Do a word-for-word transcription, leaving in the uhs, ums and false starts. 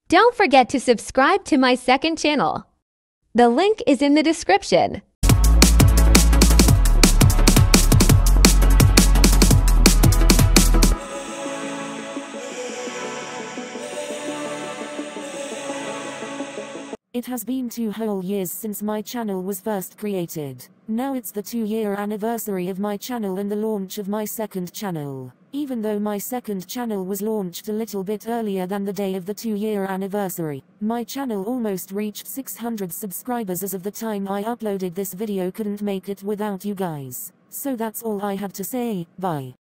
Don't forget to subscribe to my second channel. The link is in the description. It has been two whole years since my channel was first created. Now it's the two-year anniversary of my channel and the launch of my second channel. Even though my second channel was launched a little bit earlier than the day of the two-year anniversary, my channel almost reached six hundred subscribers as of the time I uploaded this video. Couldn't make it without you guys. So that's all I have to say. Bye.